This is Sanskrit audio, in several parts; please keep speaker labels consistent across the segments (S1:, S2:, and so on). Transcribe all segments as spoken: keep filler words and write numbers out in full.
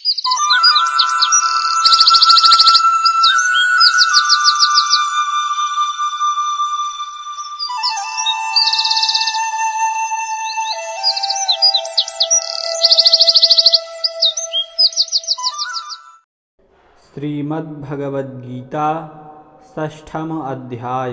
S1: श्रीमद्भगवद्गीता षष्ठम अध्याय।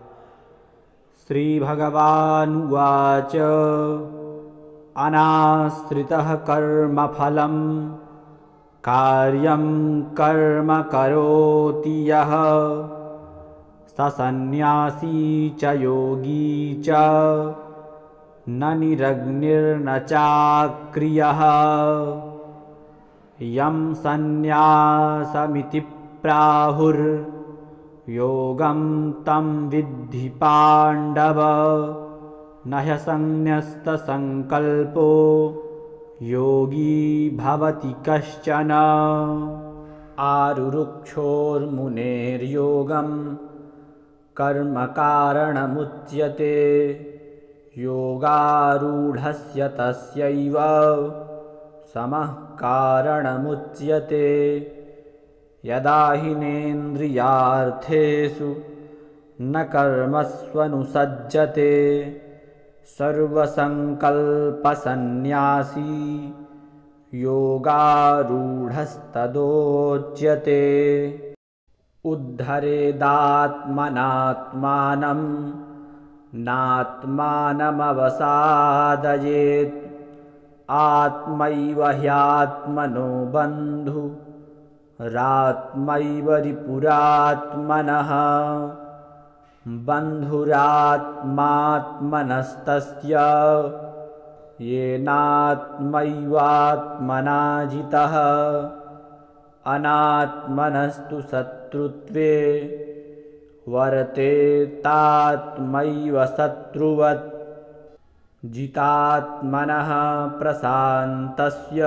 S1: श्रीभगवानुवाच अनाश्रितः कर्मफलं कार्यं कर्म करोति यः स सन्न्यासी च योगी च न निरग्निर्न चाक्रियः यं सन्न्यासमिति प्राहुर्योगं तं विद्धि पाण्डव न ह्यसन्न्यस्तसङ्कल्पो योगी भवति कश्चन। आरुरुक्षोर्मुनेर्योगं कर्मकारणमुच्यते योगारूढस्य तस्यैव समः कारणमुच्यते। यदा हिनेन्द्रियार्थेषु न कर्मस्वनुसज्जते सर्वसंकल्पसन्न्यासी योगारूढस्तदोच्यते। उद्धरेदात्मनात्मानं नात्मानमवसादयेत् आत्मैव ह्यात्मनो बन्धुरात्मैव रिपुरात्मनः बन्धुरात्मात्मनस्तस्य येनात्मैवात्मना जितः अनात्मनस्तु शत्रुत्वे वर्ते तात्मैव शत्रुवत्। जितात्मनः प्रशान्तस्य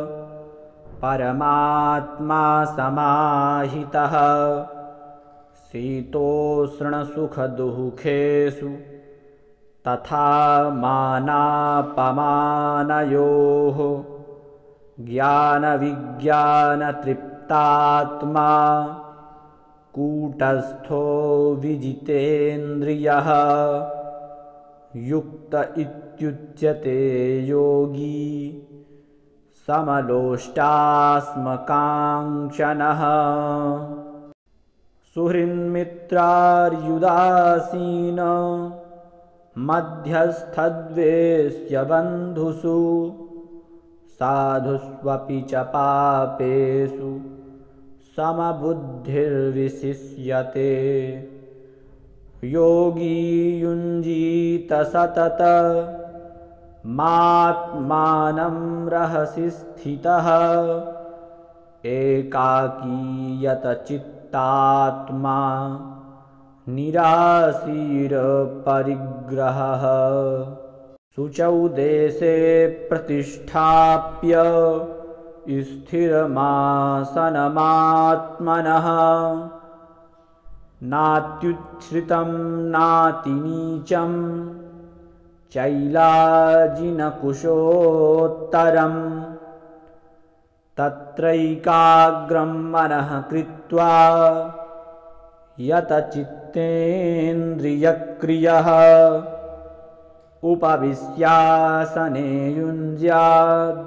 S1: परमात्मा समाहितः शीतोष्णसुखदुःखेषु तथा मानापमानयोः ज्ञानविज्ञानतृप्तात्मा कूटस्थो विजितेन्द्रियः युक्त इत्युच्यते योगी समलोष्टास्मकाङ्क्षनः। सुहृन्मित्रार्युदासीन मध्यस्थद्वेष्य बन्धुषु साधुष्वपि च पापेषु समबुद्धिर्विशिष्यते। योगी युञ्जीत सतत मात्मानं रहसि स्थितः एकाकीयत चित्तात्मा निराशीरपरिग्रहः। शुचौ देशे प्रतिष्ठाप्य स्थिरमासनमात्मनः नात्युच्छ्रितं नातिनीचं चैलाजिनकुशोत्तरम् तत्रैकाग्रं मनः कृत्वा यतचित्तेन्द्रियक्रियः उपविश्यासने युञ्ज्याद्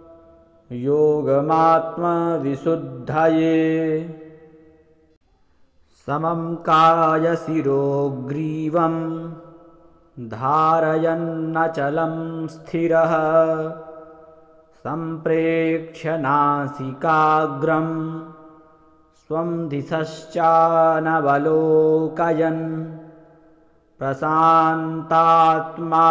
S1: योगमात्मविशुद्धये। समं कायशिरो ग्रीवं धारयन्नचलं स्थिरः सम्प्रेक्ष्य नासिकाग्रं स्वं दिशश्चानवलोकयन् प्रशान्तात्मा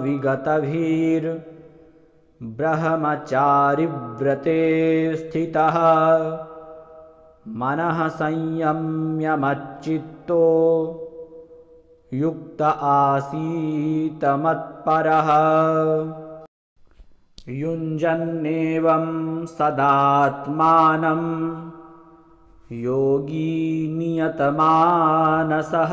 S1: विगतभिर्ब्रह्मचारिव्रते स्थितः मनः संयम्य मच्चित्तो युक्त आसीत मत्परः। युञ्जन्नेवं सदात्मानं योगी नियतमानसः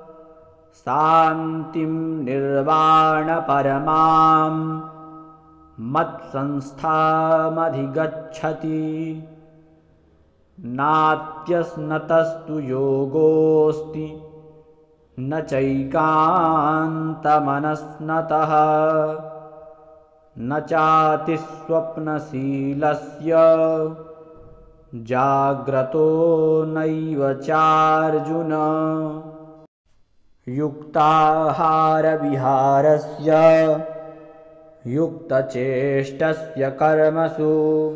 S1: शान्तिं निर्वाणपरमां मत्संस्थामधिगच्छति। नात्यस्नतस्तु योगोऽस्ति न चैकान्तमनस्नतः। न चातिस्वप्नशीलस्य जाग्रतो नैव चार्जुन। युक्ताहारविहारस्य युक्तचेष्टस्य कर्मसु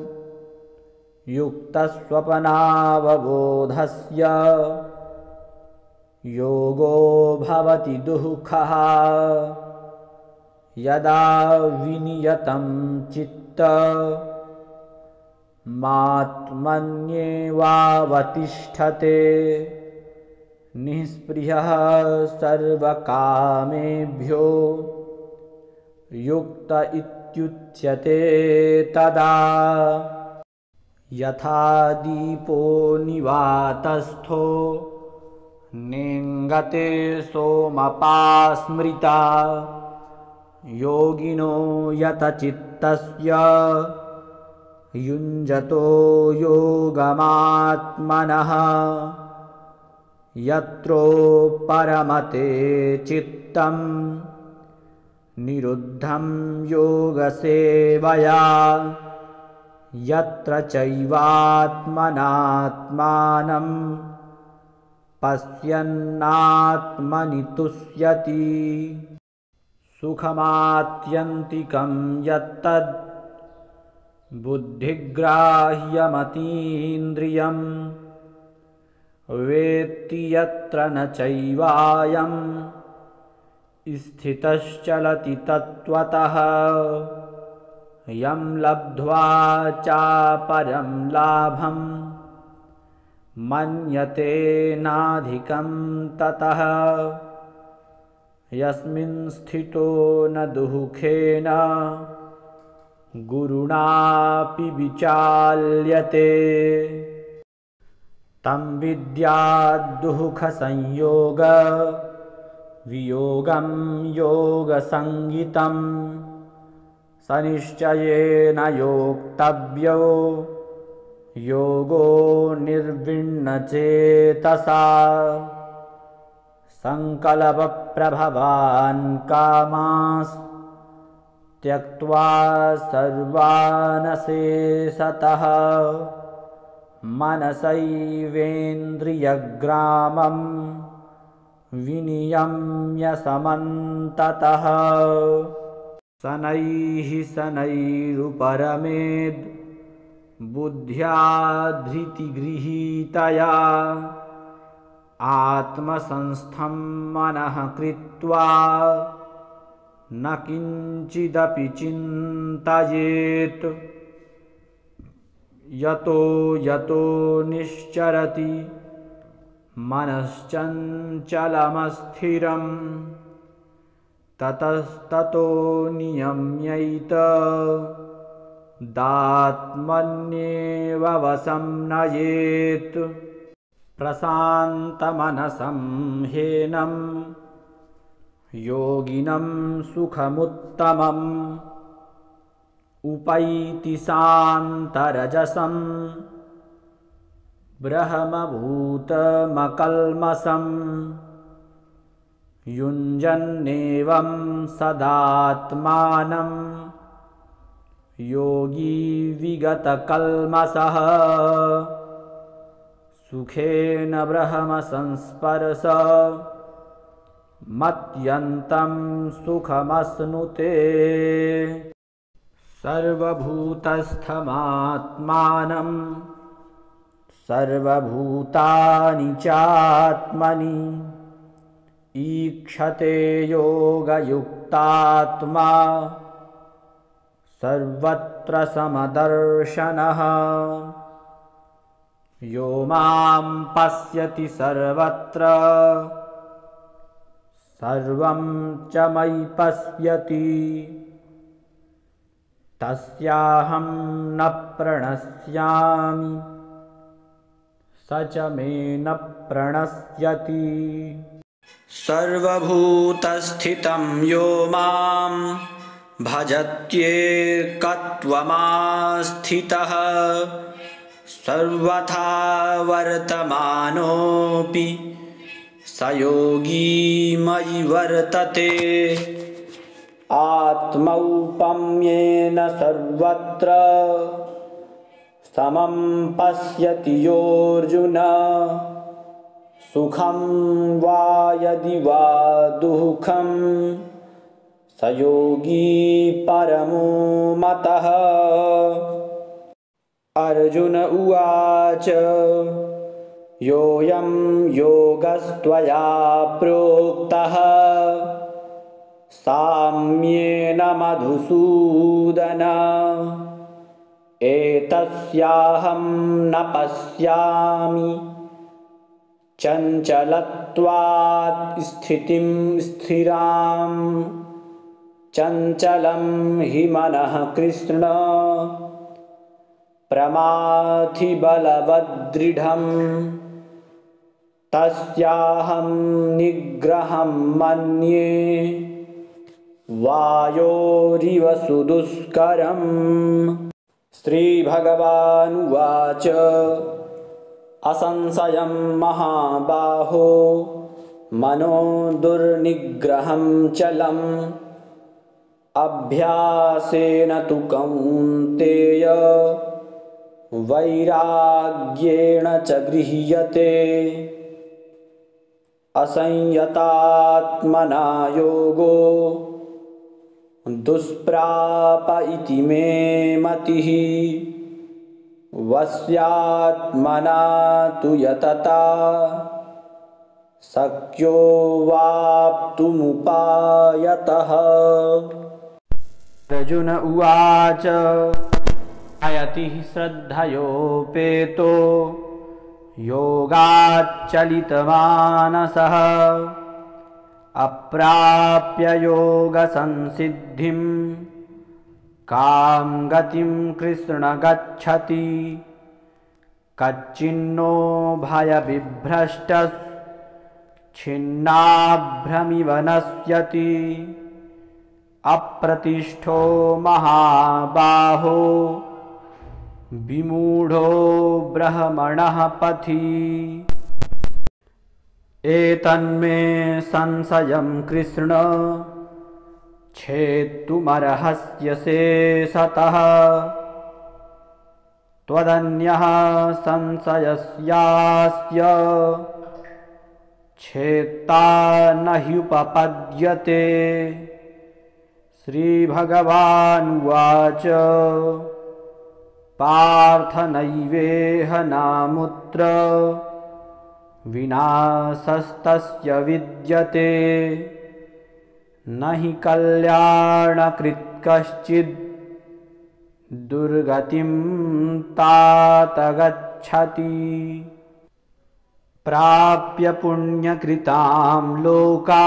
S1: युक्तस्वप्नावबोधस्य योगो भवति दुःखः। यदा विनियतं चित्त मात्मन्येवावतिष्ठते। निःस्पृहः सर्वकामेभ्यो युक्त इत्युच्यते तदा। यथा दीपो निवातस्थो नेङ्गते सोमपास्मृता। योगिनो यतचित्तस्य युञ्जतो योगमात्मनः। यत्रो परमते चित्तं निरुद्धं योगसेवया। यत्र चैवात्मनात्मानं पश्यन्नात्मनि तुष्यति। सुखमात्यन्तिकं यत्तद् बुद्धिग्राह्यमतीन्द्रियं। वेत्ति यत्र न चैवायं स्थितश्चलति तत्त्वतः। यं लब्ध्वा चापरं लाभं मन्यते नाधिकं ततः। यस्मिन् स्थितो न दुःखेन गुरुणापि विचाल्यते। तं विद्यात् दुःखसंयोग वियोगं योगसंज्ञितं। स निश्चयेन योक्तव्यो योगो निर्विण्णचेतसा। संकल्पप्रभवान् कामास् त्यक्त्वा सर्वानशेषतः। मनसैवेन्द्रियग्रामं विनियम्य समन्ततः। शनैः शनैरुपरमेद् बुद्ध्या धृतिगृहीतया। आत्मसंस्थं मनः कृत्वा न किञ्चिदपि चिन्तयेत्। यतो यतो निश्चरति मनश्चञ्चलमस्थिरं। ततस्ततो नियम्यैत दात्मन्येव वशं नयेत्। प्रशान्तमनसं ह्येनं योगिनं सुखमुत्तमम्। उपैति शान्तरजसं ब्रह्मभूतमकल्मषं। युञ्जन्नेवं सदात्मानं योगी विगतकल्मषः। सुखेन ब्रह्मसंस्पर्श मत्यन्तं सुखमश्नुते। सर्वभूतस्थमात्मानं सर्वभूतानि चात्मनि। ईक्षते योगयुक्तात्मा सर्वत्र समदर्शनः। यो मां पश्यति सर्वत्र सर्वं च मयि पश्यति। तस्याहं न प्रणश्यामि स च मे न प्रणश्यति। सर्वभूतस्थितं यो मां भजत्येकत्वमास्थितः सर्वथा वर्तमानोऽपि स योगी मयि वर्तते। आत्मौपम्येन सर्वत्र समं पश्यति योऽर्जुन सुखं वा यदि वा दुःखं स योगी परमो मतः। अर्जुन उवाच योऽयं योगस्त्वया प्रोक्तः साम्येन मधुसूदन एतस्याहं न पश्यामि चञ्चलत्वात् स्थितिं स्थिरां चञ्चलं हि मनः कृष्ण प्रमाथि बलवदृढम् तस्याहं निग्रहं मन्ये वायोरिव सुदुष्करम्। श्रीभगवानुवाच असंशयं महाबाहो मनो दुर्निग्रहं चलम् अभ्यासेन तु कौन्तेय वैराग्येण च गृह्यते। असंयतात्मना योगो दुष्प्राप इति मे मतिः वश्यात्मना तु यतता शक्यो वाप्तुमुपायतः। अर्जुन उवाच अयति श्रद्धयोपेतो योगाच्चलितमानसः अप्राप्य योगसंसिद्धिं कां गतिं कृष्ण गच्छति। कच्चिन्नो भयविभ्रष्टश्छिन्नाभ्रमिव नश्यति अप्रतिष्ठो महाबाहो विमूढो ब्रह्मणः पथि। एतन्मे संशयं कृष्ण छेत्तुमर्हस्य शेषतः त्वदन्यः संशयस्यास्य छेत्ता न ह्युपपद्यते। श्रीभगवानुवाच पार्थ नैवेह नामुत्र विनाशस्तस्य विद्यते न हि कल्याणकृत् कश्चिद् दुर्गतिं तात गच्छति। प्राप्य पुण्यकृतां लोका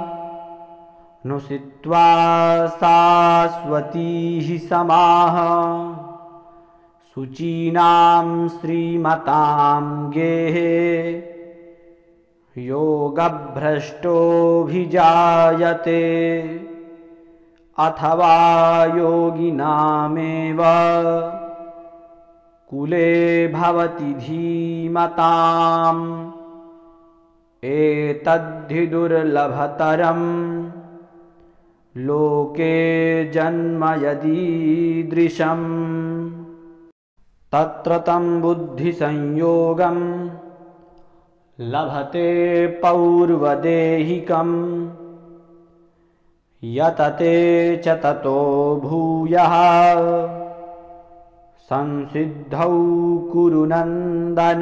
S1: नुषित्वा शाश्वतीः समाः शुचीनां श्रीमतां गेहे योगभ्रष्टोऽभिजायते अथवा योगिनामेव कुले भवति धीमताम्। एतद्धि दुर्लभतरं लोके जन्म यदीदृशम् तत्र तं बुद्धिसंयोगं लभते पौर्वदेहिकं यतते च ततो भूयः संसिद्धौ कुरु नन्दन।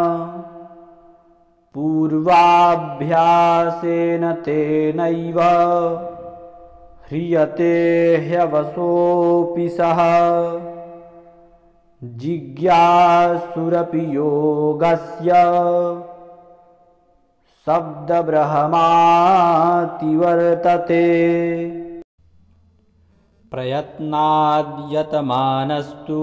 S1: पूर्वाभ्यासेन तेनैव ह्रियते ह्यवसोऽपि सः जिज्ञासुरपि योगस्य शब्दब्रह्माति वर्तते। प्रयत्नाद्यतमानस्तु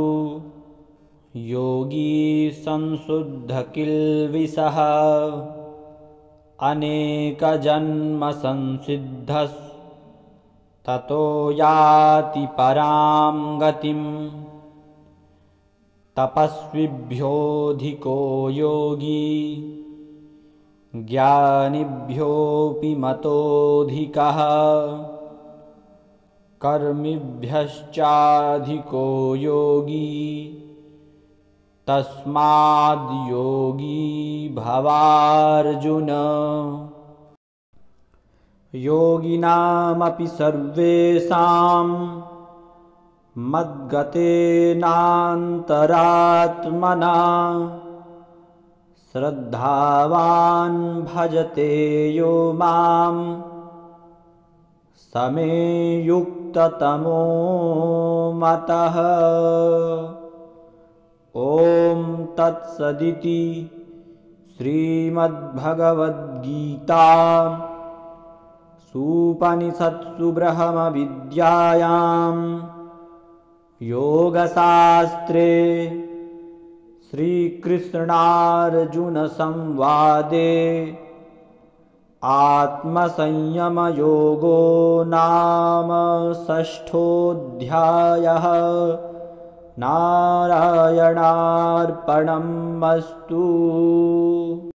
S1: योगी संशुद्धकिल्बिषः अनेकजन्मसंसिद्धः ततो याति परां गतिम् तपस्विभ्योऽधिको योगी ज्ञानिभ्योऽपि मतोऽधिकः कर्मिभ्यश्चाधिको योगी तस्माद् योगी भवार्जुन। योगिनामपि सर्वेषां मद्गतेनान्तरात्मना श्रद्धावान् भजते यो मां स मे युक्ततमो मतः। ॐ तत्सदिति श्रीमद्भगवद्गीता सूपनिषत्सु ब्रह्मविद्यायां योगशास्त्रे श्रीकृष्णार्जुनसंवादे आत्मसंयमयोगो नाम षष्ठोऽध्यायः। नारायणार्पणमस्तु।